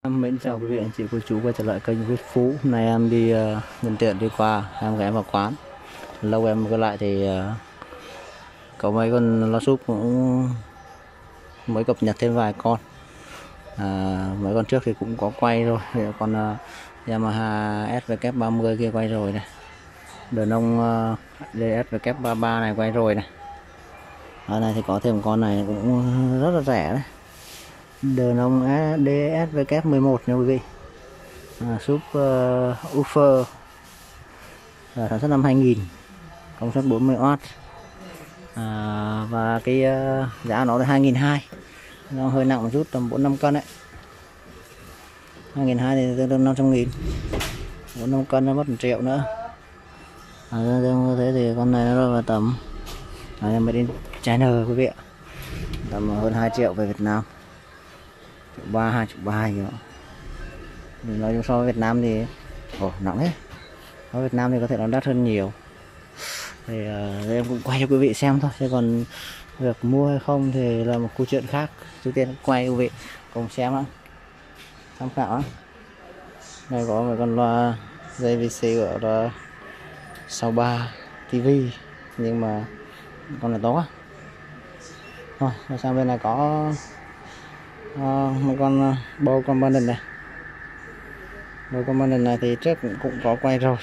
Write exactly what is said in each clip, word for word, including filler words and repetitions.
Mến chào quý vị anh chị cô chú quay trở lại kênh Viết Phú. Hôm nay em đi uh, nhân tiện đi qua em ghé vào quán, lâu em quay lại thì uh, có mấy con lo súp cũng mới cập nhật thêm vài con. À, mấy con trước thì cũng có quay rồi, thì con uh, Yamaha S V K ba mươi kia quay rồi này, đờn ông uh, D S V K ba mươi ba này quay rồi này. Ở này thì có thêm con này cũng rất là rẻ đấy, đờn ông D S V K mười một nha quý vị. À, súp uh, Ufer à, sản xuất năm hai nghìn, công suất bốn mươi oát, à, và cái uh, giá nó là hai nghìn hai trăm, nó hơi nặng một chút, tầm bốn năm cân đấy. hai nghìn hai trăm thì tương đương năm trăm nghìn, bốn năm cân nó mất một triệu nữa. À, như thế thì con này nó rơi vào tầm à, em mới đến China quý vị ạ, tầm hơn hai triệu về Việt Nam, triệu ba, hai triệu ba gì đó. Nói chung so với Việt Nam thì ồ nặng hết, ở Việt Nam thì có thể nó đắt hơn nhiều. Thì uh, em cũng quay cho quý vị xem thôi, chứ còn việc mua hay không thì là một câu chuyện khác. Trước tiên quay quý vị cùng xem á, tham khảo á. Đây có một con loa gi vê xê của là sáu ba ti vi, nhưng mà con này to quá. Thôi sang bên này có uh, một con uh, Bose component này. Bose component này thì trước cũng, cũng có quay rồi,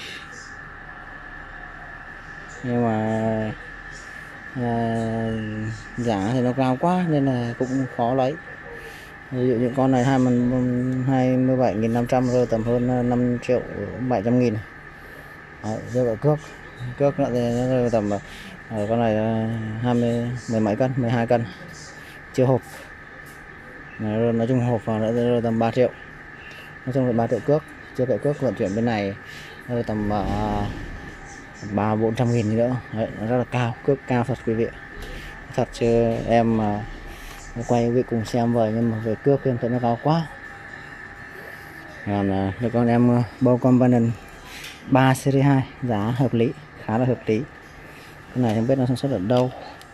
nhưng mà à, giá thì nó cao quá nên là cũng khó lấy. Ví dụ những con này hai mươi bảy nghìn năm trăm rồi, tầm hơn năm triệu bảy trăm nghìn. Đấy, rơi vào cước cước nữa thì nó rơi tầm ở con này hai mươi mười mấy cân, mười hai cân chưa hộp. Nói, nói chung hộp vào nữa rơi tầm ba triệu, nói chung là ba triệu cước, chưa kể cước vận chuyển bên này rơi tầm uh, ba bốn trăm nghìn nữa. Đấy, nó rất là cao, cước cao thật quý vị, thật chứ em mà quay quý vị cùng xem vậy, nhưng mà về cước em thấy nó cao quá. Còn uh, con em uh, Bose component ba series hai giá hợp lý, khá là hợp lý. Cái này không biết nó sản xuất ở đâu,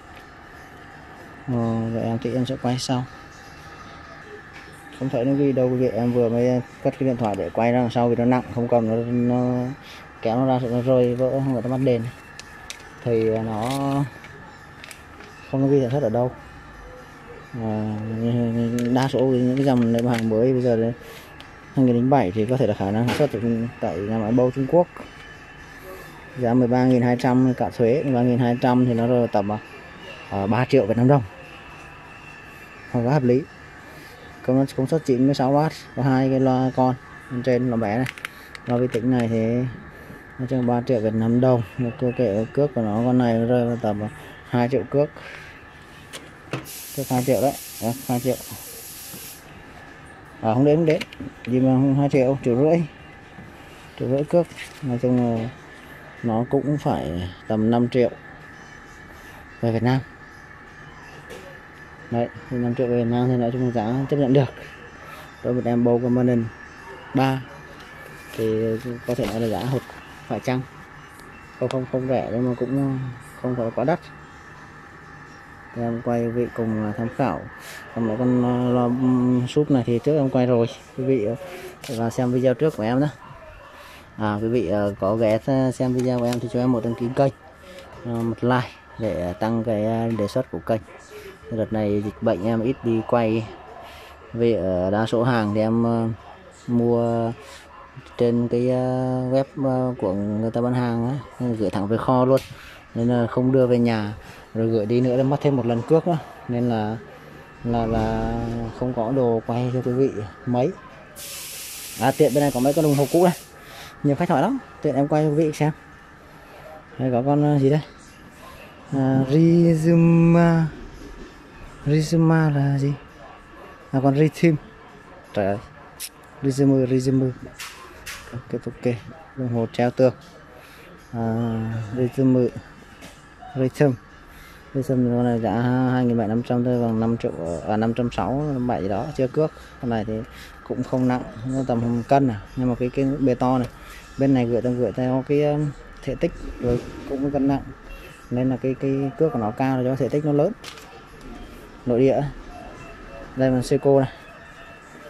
ờ, vậy em thì em sẽ quay sau. Không thấy nó ghi đâu quý vị, em vừa mới cất cái điện thoại để quay ra sau vì nó nặng, không cầm nó, nó kéo nó ra sự nó rơi vỡ, không phải nó bắt đèn thì nó không có ghi sản xuất ở đâu. À, đa số những cái dòng này hàng mới bây giờ đấy, hai nghìn lẻ bảy thì có thể là khả năng sản xuất tại nhà máy Bose Trung Quốc, giá mười ba nghìn hai trăm cả thuế, mười ba nghìn hai trăm thì nó rơi vào tầm uh, ba triệu Việt Nam đồng, không có hợp lý. Công, công suất chín mươi sáu oát, có hai cái loa con bên trên loa bé này, loa vi tính này thì nói chung ba triệu Việt Nam đồng. Cơ kể cước của nó, con này nó rơi vào tầm hai triệu cước, cước hai triệu đấy, đấy hai triệu. À, không đến không đến gì mà hai triệu, triệu rưỡi, triệu rưỡi cước. Nói chung là nó cũng phải tầm năm triệu về Việt Nam. Đấy, năm triệu về Việt Nam thì nói chung là giá chấp nhận được. Đối với em Bose component ba thì có thể nói là giá hụt phải chăng, không không không rẻ nhưng mà cũng không phải quá đắt. Thì em quay quý vị cùng tham khảo. Còn mấy con loa súp này thì trước em quay rồi, quý vị vào xem video trước của em đó. À, quý vị có ghé xem video của em thì cho em một đăng ký kênh, một like để tăng cái đề xuất của kênh. Đợt này dịch bệnh em ít đi quay, vì ở đa số hàng thì em mua trên cái web của người ta bán hàng ấy, gửi thẳng về kho luôn, nên là không đưa về nhà, rồi gửi đi nữa là mất thêm một lần cước nữa, nên là là là không có đồ quay cho quý vị mấy. À, tiện bên này có mấy con đồng hồ cũ này, nhiều khách hỏi lắm, tiện em quay cho quý vị xem. Đây có con gì đây, à, Rizuma, Rizuma là gì, à, con Rhythm, trời ơi, Rizuma, Rizuma, ok ok, đồng hồ treo tường, à, Rizuma, Rhythm, Rhythm con này giá hai nghìn bảy trăm năm trăm thôi, bằng năm triệu, à năm trăm sáu mươi bảy đó, chưa cước. Con này thì cũng không nặng, nó tầm cân à, nhưng mà cái cái bê to này bên này gửi ta gửi theo cái thể tích rồi cũng cân nặng, nên là cái cái cước của nó cao là do thể tích nó lớn. Nội địa đây là Seiko này,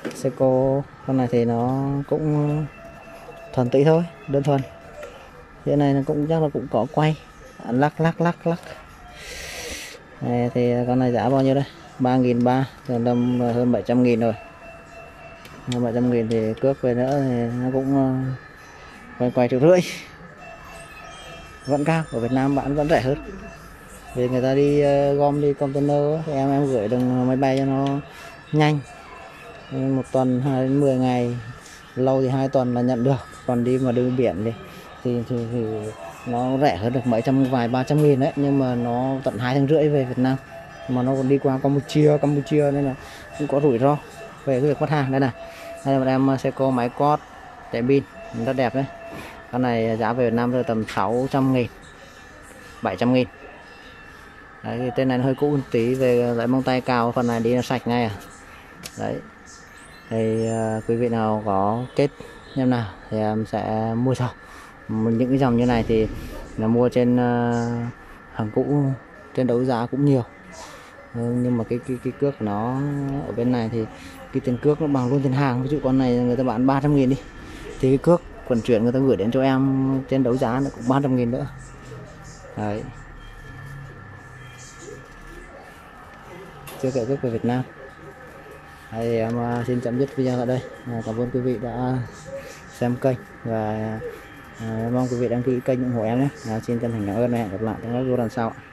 Seiko con này thì nó cũng thuần tí thôi, đơn thuần. Cái này nó cũng chắc là cũng có quay lắc lắc lắc lắc. Này, thì con này giá bao nhiêu đây? ba nghìn ba trăm, tầm hơn bảy trăm nghìn rồi. Hơn bảy trăm nghìn thì cước về nữa thì nó cũng quay quay triệu rưỡi. Vẫn cao, ở Việt Nam bán vẫn rẻ hơn. Vì người ta đi uh, gom đi container thì em em gửi đường máy bay cho nó nhanh. Một tuần hai đến mười ngày, lâu thì hai tuần là nhận được. Còn đi mà đường biển thì thì, thì thì nó rẻ hơn được mấy trăm, vài ba trăm nghìn đấy, nhưng mà nó tận hai tháng rưỡi về Việt Nam, mà nó còn đi qua Campuchia Campuchia nên là cũng có rủi ro về cái việc mất hàng. Đây này, đây là một em Seiko máy quad chạy pin rất đẹp đấy. Con này giá về Việt Nam rơi tầm sáu trăm nghìn, bảy trăm nghìn. Đấy, thì tên này nó hơi cũ một tí, về lại mông tay cào, phần này đi nó sạch ngay à. Đấy, thì uh, quý vị nào có kết em nào thì em sẽ mua sau. Những cái dòng như này thì là mua trên uh, hàng cũ, trên đấu giá cũng nhiều. Ừ, nhưng mà cái, cái cái cước của nó ở bên này thì cái tiền cước nó bằng luôn tiền hàng. Ví dụ con này người ta bán ba trăm nghìn đi, thì cái cước vận chuyển người ta gửi đến cho em trên đấu giá nó cũng ba trăm nghìn nữa. Đấy, chưa kể cước về Việt Nam. Đấy, em xin chấm dứt video tại đây. Cảm ơn quý vị đã xem kênh và à, mong quý vị đăng ký kênh ủng hộ em nhé. À, xin chân thành cảm ơn và hẹn gặp lại trong các video lần sau.